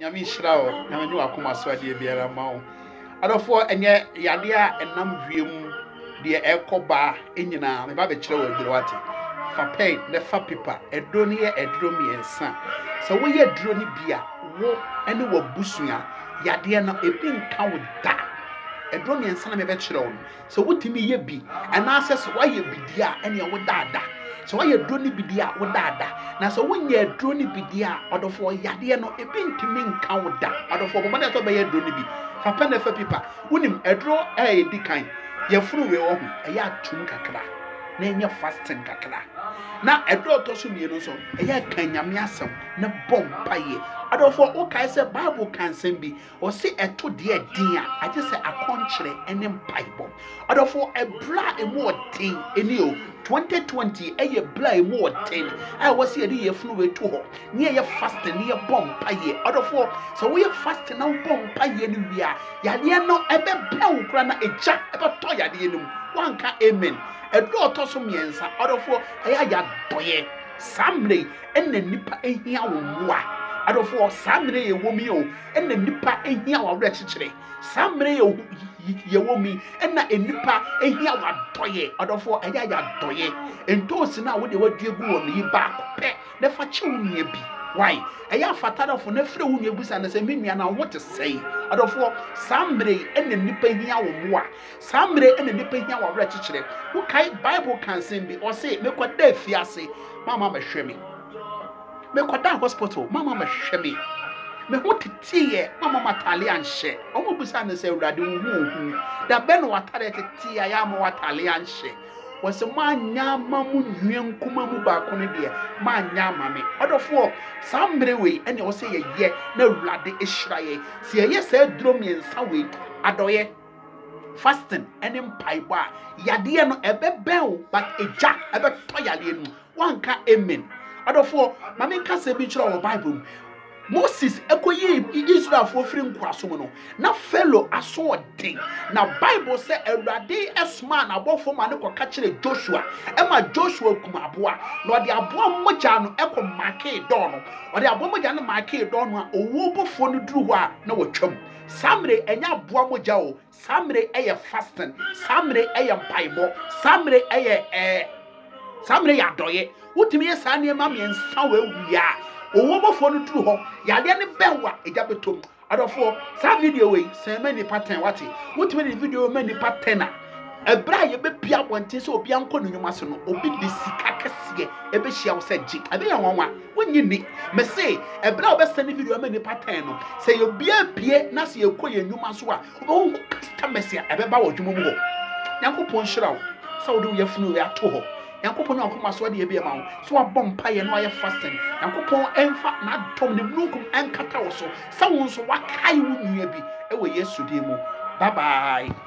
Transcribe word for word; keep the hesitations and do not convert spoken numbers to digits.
Yami Shrao, Yami Wakuma Swadi Biara Mao. Adofo enye yade a enam wiem de ekoba enyina me ba be kire wa adwati fa pay ne fa paper edo ne ye edro miensa so wo ye edro ne bia wo ene wa busua yade na ebi nka wo da edro miensa na me be kire wo so wotimi ye bi ana asese wa ye bidia ene wo daada so wa ye edro ne bidia wo daada na so wo nye edro ne bidia odofo yade no ebi ntimi nka wo da odofo bo na so be ye edro ne bi papa na fa pipa wonim edro e di kan ye furu we wo ho e ya tum kakra na enye fasting kakra na edro to so mienu so e ya kan nyame asem na bom paye adofo o kai se bible kan sem bi o se eto de din a age se akonkyere ene mpaibom adofo ebra emu odin eni o twenty twenty eye bla emu odin ai wo se edi ye funu we to ho ne ye fasting ne ye bom paye adofo so we fasting na bom paye ni wia yade no ebe bla wo kura na eja ebe to yade enum wanka amen edro to so miensa adofo eya ya doye samre enne nipa ehia wo moa adofo samre ye womi o enne nipa ehia wo awre chichire samre ye ye womi enna enipa ehia wo doye adofo eya ya doye entosi na wo de wadue gu wo ni ba pe ne fa che wo nua bi why eya fatara fo na fre wo nua busa na se menua na wo te sei adofo samre enne nipa ehia wo moa samre enne nipa ehia wo awre chichire wo kai bible kan sem bi o se me kwada afiase mama mahwe me me kwada hospital mama mahwe me me ho tetiye mama matale anhye omo busa na se urade wo hu da be no watare tetiye ya mo watale anhye wose manya mamu nwen kuma mu ba ko ne de manya mame odofo sambre we ene wo se ye ye na urade ehiraye se ye se duro miensa we adoye fasting ene mpaibo a yade no ebeben but eja ebe to yade no wanka amen adofo mame nka se bi kira wo bible Moses ekoyi Israel fo firi nkwaso no na fellow aso odin na bible say Awurade esma na abofo ma ne koka kire Joshua ema Joshua kuma aboa na ode aboa mogya no eko make do no ode aboa mogya no make do no a owo bofo no duru ho a na wotwam samre enya aboa mogya o samre eye fasting samre eye mpaibo samre eye eh samre ya doye wutimi ye sa ne ma me nsa wa wia owo bofo no duru ho yade ne bewa eja betom adofo sa video we se mani pattern wate wutimi ne video mani pattern a ebra ye be pia bonte se obi anko no nwuma so no obi de sika kese ebe hia wo se gi ebe ya nwanwa wonyi ni me se ebra obe send video mani pattern no se ye bia pie na se ye koye nwuma so a obo customers ya ebe ba wo dwuma mu ho yankopon hira wo sa wo de wo yafunu we ato ho yankopon no akoma so de ebe ma wo so abom paye no aye fasting yankopon emfa na dom ne blukum enkata wo so sa wo so wakai wo nua bi e wo Yesu de mu bye bye.